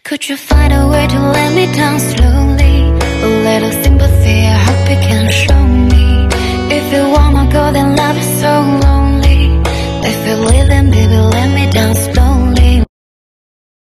Could you find a way to let me down slowly? A little sympathy, I hope you can show me. If you wanna go, then love is so lonely. If you leave, then baby, let me down slowly.